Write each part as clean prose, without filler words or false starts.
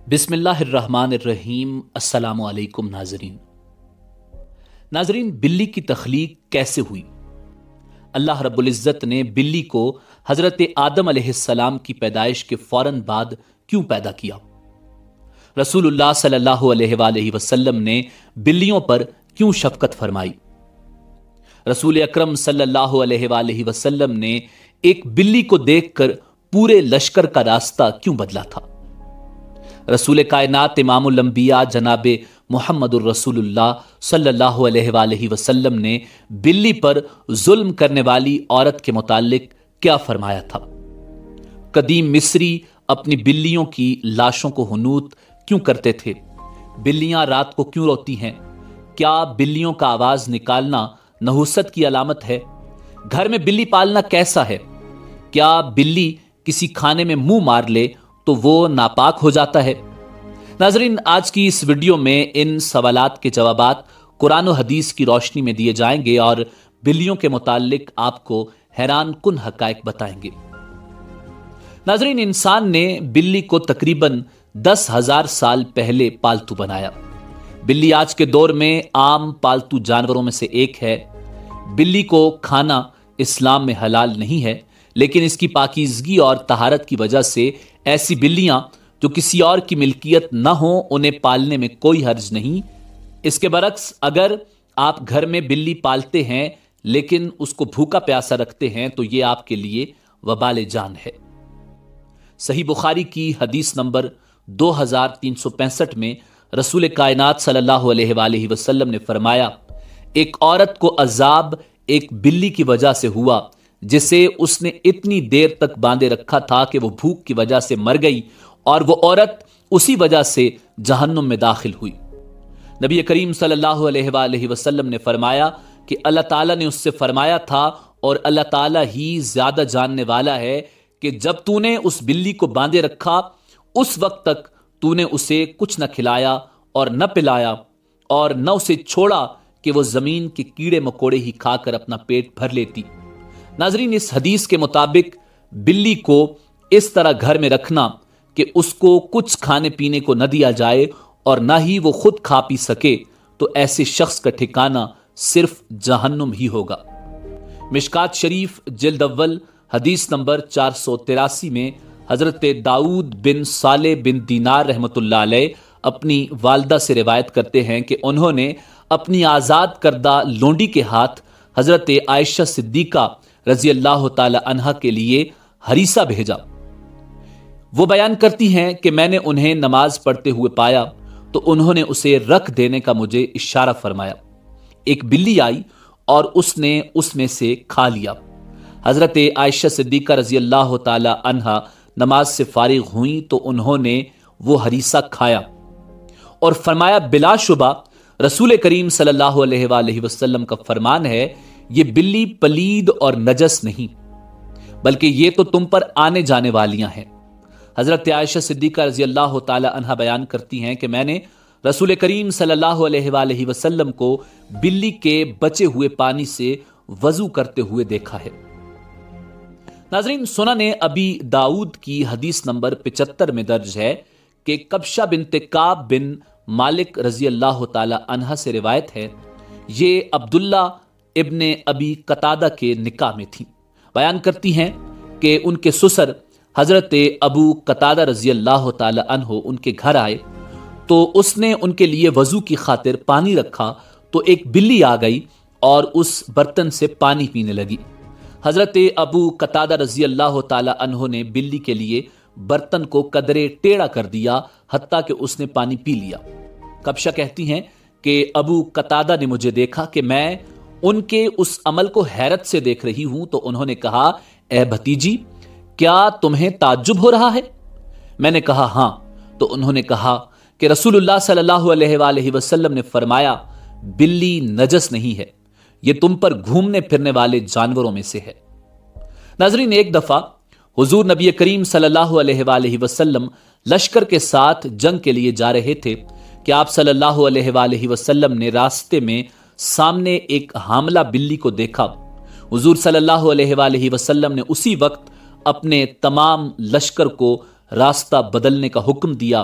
बिस्मिल्लाह अर्रहमान अर्रहीम। अस्सलामु अलैकुम नाजरीन, बिल्ली की तख्लीक कैसे हुई? अल्लाह रब्बुल इज़्ज़त ने बिल्ली को हज़रत आदम अलैहिस्सलाम की पैदाइश के फौरन बाद क्यों पैदा किया? रसूलुल्लाह सल्लल्लाहु अलैहि वसल्लम ने बिल्लियों पर क्यों शफकत फरमाई? रसूल अकरम सल्लल्लाहु अलैहि वसल्लम ने एक बिल्ली को देखकर पूरे लश्कर का रास्ता क्यों बदला था? रसूल कायनात इमामुल अंबिया जनाबे मुहम्मदुर रसूलुल्लाह सल्लल्लाहु अलैहि वसल्लम ने बिल्ली पर जुल्म करने वाली औरत के मुतालिक क्या फरमाया था? कदीम मिस्री अपनी बिल्लियों की लाशों को हुनूत क्यों करते थे? बिल्लियां रात को क्यों रोती हैं? क्या बिल्लियों का आवाज निकालना नहुसत की अलामत है? घर में बिल्ली पालना कैसा है? क्या बिल्ली किसी खाने में मुंह मार ले तो वो नापाक हो जाता है? नाजरीन, आज की इस वीडियो में इन सवालात के जवाबात कुरान और हदीस की रोशनी में दिए जाएंगे और बिल्लियों के मुतालिक आपको हैरान कुन हकायक बताएंगे। नाजरीन, इंसान ने बिल्ली को तकरीबन 10,000 साल पहले पालतू बनाया। बिल्ली आज के दौर में आम पालतू जानवरों में से एक है। बिल्ली को खाना इस्लाम में हलाल नहीं है, लेकिन इसकी पाकीज़गी और तहारत की वजह से ऐसी बिल्लियां जो किसी और की मिल्कियत न हो उन्हें पालने में कोई हर्ज नहीं। इसके बरक्स अगर आप घर में बिल्ली पालते हैं लेकिन उसको भूखा प्यासा रखते हैं तो यह आपके लिए वबाल जान है। सही बुखारी की हदीस नंबर 2365 में रसूल कायनात सल्लल्लाहु अलैहि वसल्लम ने फरमाया, एक औरत को अजाब एक बिल्ली की वजह से हुआ जिसे उसने इतनी देर तक बांधे रखा था कि वो भूख की वजह से मर गई और वो औरत उसी वजह से जहन्नुम में दाखिल हुई। नबी करीम सल्लल्लाहु अलैहि वसल्लम ने फरमाया कि अल्लाह ताला ने उससे फरमाया था और अल्लाह ताला ही ज्यादा जानने वाला है कि जब तूने उस बिल्ली को बांधे रखा उस वक्त तक तूने उसे कुछ न खिलाया और न पिलाया और न उसे छोड़ा कि वो जमीन के कीड़े मकोड़े ही खाकर अपना पेट भर लेती। नाजरीन, इस हदीस के मुताबिक बिल्ली को इस तरह घर में रखना कि उसको कुछ खाने पीने को न दिया जाए और न ही वो खुद खा पी सके तो ऐसे शख्स का ठिकाना सिर्फ जहन्नुम ही होगा। मिशकात शरीफ जिल्द अव्वल हदीस नंबर 483 में हजरत दाऊद बिन साले बिन दीनार रहमतुल्लाह अलैह अपनी वालदा से रिवायत करते हैं कि उन्होंने अपनी आज़ाद करदा लोंडी के हाथ हजरत आयशा सिद्दीका रजी अल्लाह ताला अन्हा के लिए हरीसा भेजा। वो बयान करती हैं कि मैंने उन्हें नमाज पढ़ते हुए पाया तो उन्होंने उसे रख देने का मुझे इशारा फरमाया। एक बिल्ली आई और उसने उसमें से खा लिया। हजरत आयशा सिद्दीका रजी अल्लाह ताला अन्हा नमाज से फारिग हुई तो उन्होंने वो हरीसा खाया और फरमाया, बिलाशुबा रसूल करीम सल्लल्लाहु अलैहि वसल्लम का फरमान है, ये बिल्ली पलीद और नजस नहीं बल्कि ये तो तुम पर आने जाने वालियां हैं। हजरत आयशा सिद्दीका रजी अल्लाह ताला अन्हा बयान करती हैं कि मैंने रसूल करीम सल्लल्लाहु अलैहि वसल्लम को बिल्ली के बचे हुए पानी से वजू करते हुए देखा है। नाजरीन, सुनने अबी दाऊद की हदीस नंबर 75 में दर्ज है कि कब्शा बिनते काब बिन मालिक रजी अल्लाह ताला अन्हा से रिवायत है, ये अब्दुल्ला इब्ने अबी कतादा के निकाह में थी। बयान करती हैं कि उनके ससुर हजरत अबू कतादा रजी अल्लाह ताला अन्हो उनके घर आए तो उसने उनके लिए वजू की खातिर पानी रखा तो एक बिल्ली आ गई और उस बर्तन से पानी पीने लगी। हजरत अबू कतादा रजी अल्लाह ताला अन्हो ने बिल्ली के लिए बर्तन को कदरे टेढ़ा कर दिया हत्ता कि उसने पानी पी लिया। कब्शा कहती हैं कि अबू कतादा ने मुझे देखा कि मैं उनके उस अमल को हैरत से देख रही हूं तो उन्होंने कहा, ए भतीजी, क्या तुम्हें ताज्जुब हो रहा है? मैंने कहा हां। तो उन्होंने कहा कि रसूलुल्लाह सल्लल्लाहु अलैहि वसल्लम ने फरमाया, बिल्ली नजस नहीं है, यह तुम पर घूमने फिरने वाले जानवरों में से है। नाजरीन, एक दफा हुजूर नबी करीम सल्लल्लाहु अलैहि वसल्लम लश्कर के साथ जंग के लिए जा रहे थे कि आप सल्लल्लाहु अलैहि वसल्लम ने रास्ते में सामने एक हामला बिल्ली को देखा। हुजूर सल्लल्लाहु अलैहि वसल्लम ने उसी वक्त अपने तमाम लश्कर को रास्ता बदलने का हुक्म दिया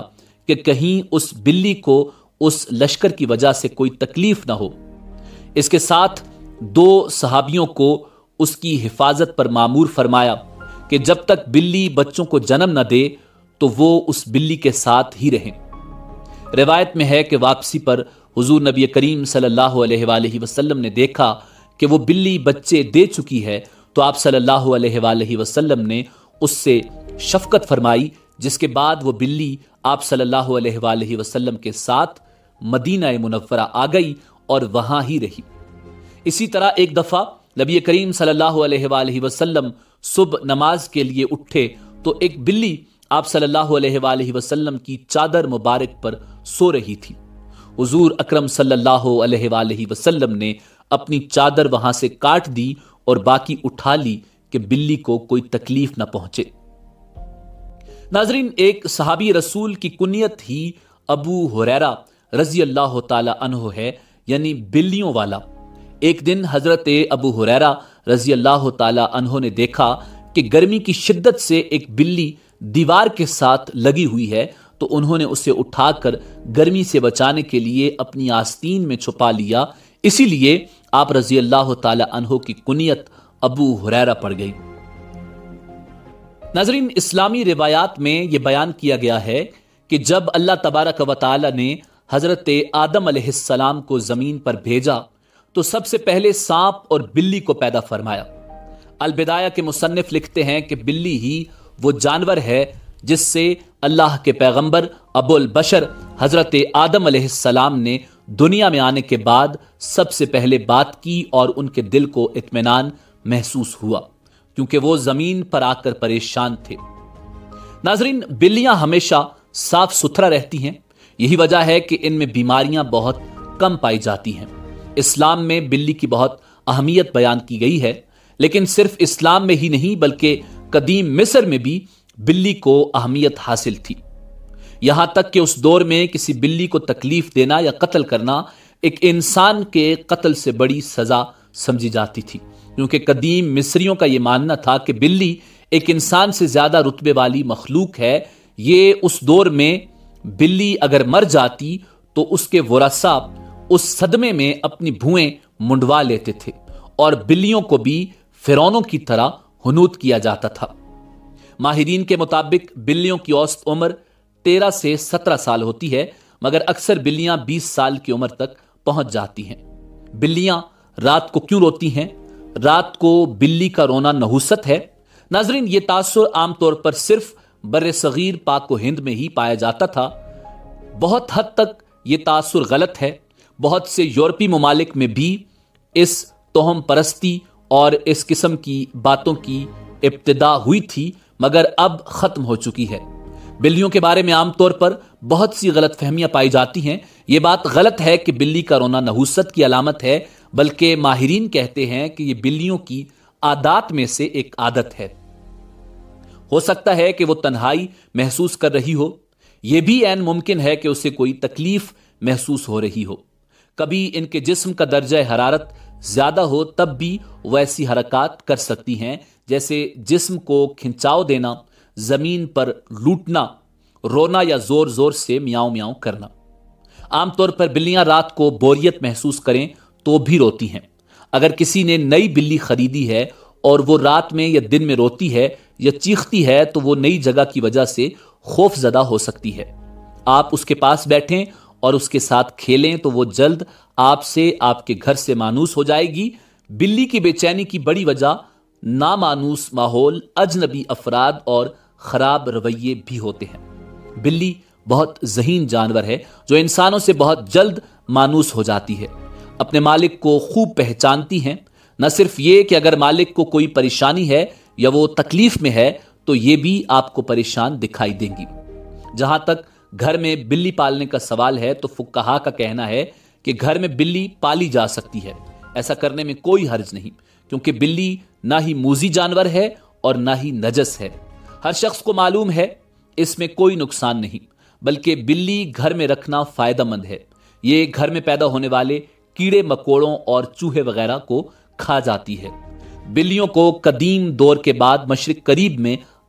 کہ کہیں اس بلی کو اس لشکر کی وجہ سے کوئی تکلیف نہ ہو۔ اس کے ساتھ 2 صحابیوں کو اس کی حفاظت پر مامور فرمایا کہ جب تک بلی بچوں کو جنم نہ دے تو وہ اس بلی کے ساتھ ہی رہیں۔ روایت میں ہے کہ واپسی پر حضور نبی کریم صلی اللہ علیہ وآلہ وسلم نے دیکھا کہ وہ بلی بچے دے چکی ہے، تو آپ صلی اللہ علیہ وآلہ وسلم نے اس سے شفقت فرمائی، جس کے بعد وہ بلی آپ صلی اللہ علیہ وآلہ وسلم کے ساتھ مدینہ منورہ آ گئی اور وہاں ہی رہی۔ اسی طرح ایک دفعہ نبی کریم صلی اللہ علیہ وآلہ وسلم صبح نماز کے لیے اٹھے تو ایک بلی آپ صلی اللہ علیہ وآلہ وسلم کی چادر مبارک پر سو رہی تھی۔ حضور اکرم صلی اللہ علیہ وآلہ وسلم نے اپنی چادر وہاں سے کاٹ دی اور باقی اٹھا لی کہ بلی کو کوئی تکلیف نہ پہنچے۔ ناظرین، ایک صحابی رسول کی کنیت ہی ابو ہریرہ رضی اللہ تعالی عنہ ہے، یعنی بلیوں والا۔ ایک دن حضرت ابو ہریرہ رضی اللہ تعالی عنہ نے دیکھا کہ گرمی کی شدت سے ایک بلی دیوار کے ساتھ لگی ہوئی ہے، تو انہوں نے اسے اٹھا کر گرمی سے بچانے کے لیے اپنی آستین میں چھپا لیا۔ اسی لیے آپ رضی اللہ تعالی عنہ کی کنیت ابو ہریرہ پڑ گئی۔ ناظرین، اسلامی روایات میں یہ بیان کیا گیا ہے کہ جب اللہ تبارک و تعالی نے حضرت آدم علیہ السلام کو زمین پر بھیجا تو سب سے پہلے سانپ اور بلی کو پیدا فرمایا۔ البدایہ کے مصنف لکھتے ہیں کہ بلی ہی وہ جانور ہے جس سے اللہ کے پیغمبر ابو البشر حضرت آدم علیہ السلام نے دنیا میں آنے کے بعد سب سے پہلے بات کی اور ان کے دل کو اطمینان محسوس ہوا، کیونکہ وہ زمین پر آ کر پریشان تھے۔ ناظرین، بلیاں ہمیشہ صاف ستھرا رہتی ہیں، یہی وجہ ہے کہ ان میں بیماریاں بہت کم پائی جاتی ہیں۔ اسلام میں بلی کی بہت اہمیت بیان کی گئی ہے، لیکن صرف اسلام میں ہی نہیں بلکہ قدیم مصر میں بھی بلی کو اہمیت حاصل تھی، یہاں تک کہ اس دور میں کسی بلی کو تکلیف دینا یا قتل کرنا ایک انسان کے قتل سے بڑی سزا سمجھی جاتی تھی، کیونکہ قدیم مصریوں کا یہ ماننا تھا کہ بلی ایک انسان سے زیادہ رتبے والی مخلوق ہے۔ یہ اس دور میں بلی اگر مر جاتی تو اس کے ورثاء اس صدمے میں اپنی بھوئیں منڈوا لیتے تھے، اور بلیوں کو بھی فرعونوں کی طرح حنوط کیا جاتا تھا۔ ماہرین کے مطابق بلیوں کی اوسط عمر 13 سے 17 سال ہوتی ہے، مگر اکثر بلیاں 20 سال کی عمر تک پہنچ جاتی ہیں۔ بلیاں رات کو کیوں روتی ہیں؟ رات کو بلی کا رونا نحوست ہے۔ ناظرین، یہ تاثر عام طور پر صرف بر صغیر پاک و ہند میں ہی پایا جاتا تھا۔ بہت حد تک یہ تاثر غلط ہے۔ بہت سے یورپی ممالک میں بھی اس توہم پرستی اور اس قسم کی باتوں کی ابتدا ہوئی تھی، مگر اب ختم ہو چکی ہے۔ بلیوں کے بارے میں عام طور پر بہت سی غلط فہمیاں پائی جاتی ہیں۔ یہ بات غلط ہے کہ بلی کا رونا نحوست کی علامت ہے، بلکہ ماہرین کہتے ہیں کہ یہ بلیوں کی عادات میں سے ایک عادت ہے۔ ہو سکتا ہے کہ وہ تنہائی محسوس کر رہی ہو، یہ بھی عین ممکن ہے کہ اسے کوئی تکلیف محسوس ہو رہی ہو۔ کبھی ان کے جسم کا درجہ حرارت زیادہ ہو تب بھی وہ ایسی حرکات کر سکتی ہیں، جیسے جسم کو کھنچاؤ دینا، زمین پر لوٹنا، رونا یا زور زور سے میاؤں میاؤں کرنا۔ عام طور پر بلیاں رات کو بوریت محسوس کریں تو بھی روتی ہیں۔ اگر کسی نے نئی بلی خریدی ہے اور وہ رات میں یا دن میں روتی ہے یا چیختی ہے تو وہ نئی جگہ کی وجہ سے خوف زدہ ہو سکتی ہے۔ آپ اس کے پاس بیٹھیں اور اس کے ساتھ کھیلیں تو وہ جلد آپ سے، آپ کے گھر سے مانوس ہو جائے گی۔ بلی کی بے چینی کی بڑی وجہ نامانوس ماحول، اجنبی افراد اور خراب رویے بھی ہوتے ہیں۔ بلی بہت ذہین جانور ہے جو انسانوں سے بہت جلد مانوس ہو جاتی ہے، اپنے مالک کو خوب پہچانتی ہیں۔ نہ صرف یہ کہ اگر مالک کو کوئی پریشانی ہے یا وہ تکلیف میں ہے تو یہ بھی آپ کو پریشان دکھائی دیں گی۔ جہاں تک گھر میں بلی پالنے کا سوال ہے تو فقہا کا کہنا ہے کہ گھر میں بلی پالی جا سکتی ہے، ایسا کرنے میں کوئی حرج نہیں، کیونکہ بلی نہ ہی موذی جانور ہے اور نہ ہی نجس ہے۔ ہر شخص کو معلوم ہے اس میں کوئی نقصان نہیں، بلکہ بلی گھر میں رکھنا فائدہ مند ہے۔ یہ گھر میں پیدا ہونے والے کیڑے مکوڑوں اور چوہے وغیرہ کو کھا جاتی ہے۔ بلیوں کو قدیم دور کے بعد مشرق قریب میں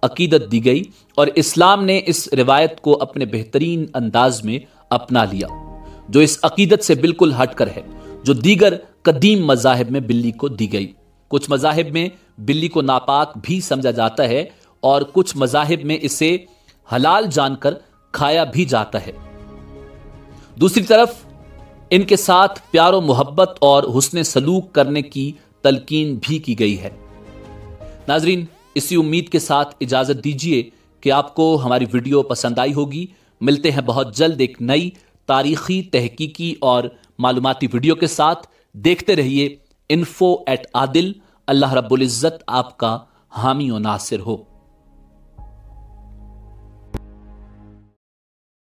عقیدت دی گئی اور اسلام نے اس روایت کو اپنے بہترین انداز میں اپنا لیا، جو اس عقیدت سے بالکل ہٹ کر ہے جو دیگر قدیم مذاہب میں بلی کو دی گئی۔ کچھ مذاہب میں بلی کو ناپاک بھی سمجھا جاتا ہے اور کچھ مذاہب میں اسے حلال جان کر کھایا بھی جاتا ہے۔ دوسری طرف ان کے ساتھ پیار و محبت اور حسن سلوک کرنے کی تلقین بھی کی گئی ہے۔ ناظرین، اسی امید کے ساتھ اجازت دیجیے کہ آپ کو ہماری ویڈیو پسند آئی ہوگی۔ ملتے ہیں بہت جلد ایک نئی تاریخی، تحقیقی اور معلوماتی ویڈیو کے ساتھ۔ دیکھتے رہیے info@adil۔ اللہ رب العزت آپ کا حامی و ناصر ہو۔